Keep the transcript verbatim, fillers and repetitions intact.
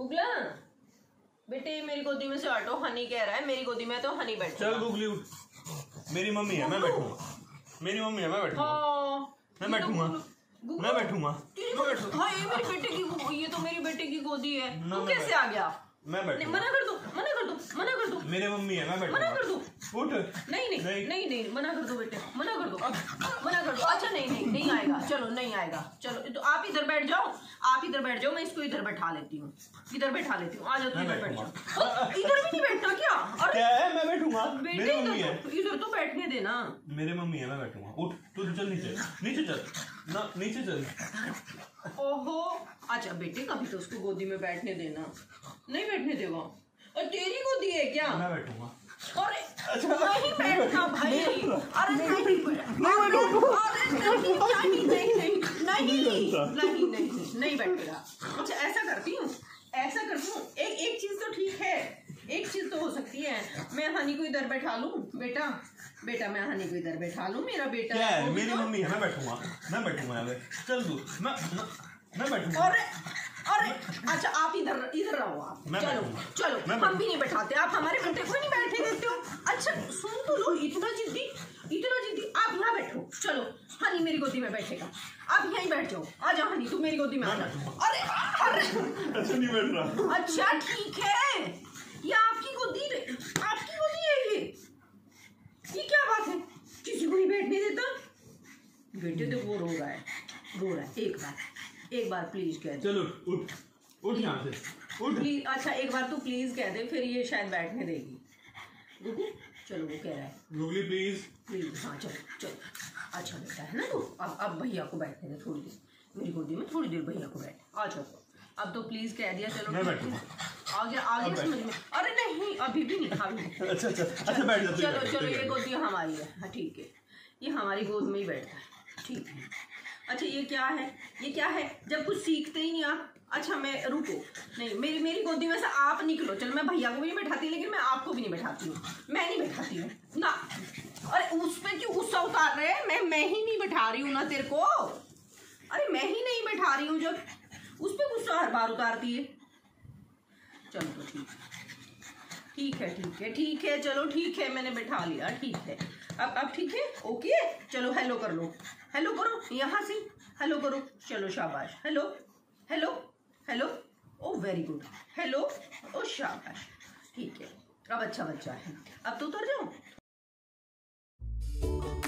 गूगला बेटे मेरी गोदी में से हटो, हनी कह रहा है मेरी गोदी में तो हनी बैठ। चल गूगली उठ, मेरी मम्मी है मैं बैठूंगा, मेरी मम्मी है मैं बैठूंगा, मैं बैठूंगा मैं बैठूंगा हाँ ये मेरी बेटे की, ये तो मेरी बेटे की गोदी है, तू कैसे आ गया? मैं बैठूंगा। मना कर दो मना कर दो मना कर दो, मेरे मम्मी है मैं बैठूंगा। मना कर दो। उठ। नहीं नहीं नहीं नहीं, नहीं मना कर दो बेटे, मना कर दो मना कर दो। अच्छा नहीं नहीं नहीं आएगा, चलो नहीं आएगा, चलो तो आप इधर बैठ जाओ, आप इधर बैठ जाओ, मैं इसको इधर बैठा लेती हूँ, इधर बैठा लेती हूँ। आ जाओ, इधर बैठ जाओ। इधर भी नहीं बैठना क्या? अरे क्या है, मैं बैठूंगा। बेटे इधर तो बैठने देना। मेरे मम्मी है मैं बैठूंगा। उठ तू चल नीचे, नीचे चल ना, नीचे चल। ओहो अच्छा बेटे कभी तो उसको गोदी में बैठने देना, नहीं बैठने देगा। और तेरी गोदी है क्या? मैं बैठूंगा। अरे नहीं बैठना भाई, अरे नहीं नहीं नहीं नहीं नहीं नहीं बैठेगा। अच्छा ऐसा करती हूँ, ऐसा करती हूँ, एक एक चीज तो ठीक है, एक चीज तो हो सकती है, मैं हनी को इधर बैठा लूँ। बेटा बेटा मैं हनी को इधर बैठा लूँ, मेरा बेटा क्या है, मेरी मम्मी है मैं बैठूंगा, मैं बैठूंगा यहाँ पे। चल तू, मैं मैं बैठूंगा। अरे अरे अच्छा आप इधर इधर रहो आप, चलो चलो हम भी नहीं बैठाते, आप हमारे बेटे को नहीं बैठने देते हो। अच्छा सुन तो लो, इतना जिद्दी इतना जिद्दी, आप यहाँ बैठो। चलो हनी मेरी गोदी में बैठेगा, आप यहीं बैठ जाओ। आ जाओ हनी तू मेरी गोदी में आ जा। अरे अरे अच्छा नहीं बैठ रहा। अच्छा ठीक है, ये आपकी गोदी, आपकी गोदी है ये ये क्या बात है, किसी को नहीं बैठने देता। बेटे तो वो रो रहा है रो रहा है, एक बार एक बार प्लीज कह दे। चलो उठ उठ यहाँ से उठ। प्लीज अच्छा एक बार तू प्लीज कह दे, फिर ये शायद बैठने देगी। गुगू चलो वो कह रहा है गुगली प्लीज प्लीज। हाँ चलो चलो अच्छा बेटा है ना तू, अब अब भैया को बैठने दे थोड़ी देर, मेरी गोदी में थोड़ी देर भैया को बैठ। आ जाओ अब तो प्लीज कह दिया। चलो मैं बैठूंगा, आ गया आ गया समझ में। अरे नहीं अभी भी नहीं, अभी नहीं। अच्छा अच्छा अच्छा बैठ जा। चलो चलो ये गोदी हमारी है, हाँ ठीक है, ये हमारी गोद में ही बैठता है, ठीक है। अच्छा ये क्या है, ये क्या है, जब कुछ सीखते ही नहीं आप। अच्छा मैं रुको, नहीं मेरी मेरी गोदी में से आप निकलो। चलो मैं भैया को भी नहीं बैठाती, लेकिन मैं आपको भी नहीं बैठाती हूँ, मैं नहीं बैठाती हूँ ना। अरे उस पर क्यों गुस्सा उतार रहे हैं, मैं मैं ही नहीं बैठा रही हूँ ना तेरे को। अरे मैं ही नहीं बैठा रही हूँ, जब उस पर गुस्सा हर बार उतारती है। चलो तो ठीक ठीक है ठीक है ठीक है चलो ठीक है, मैंने बैठा लिया, ठीक है। अब अब ठीक है, ओके। चलो हेलो कर लो, हेलो करो यहाँ से, हेलो करो। चलो शाबाश, hello hello hello, oh very good, hello oh शाबाश, ठीक है। अब अच्छा बच्चा है, अब तो उतर जाओ।